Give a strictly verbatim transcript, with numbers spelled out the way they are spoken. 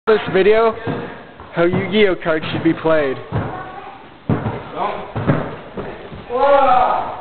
This video, how YuGiOh cards should be played. Whoa!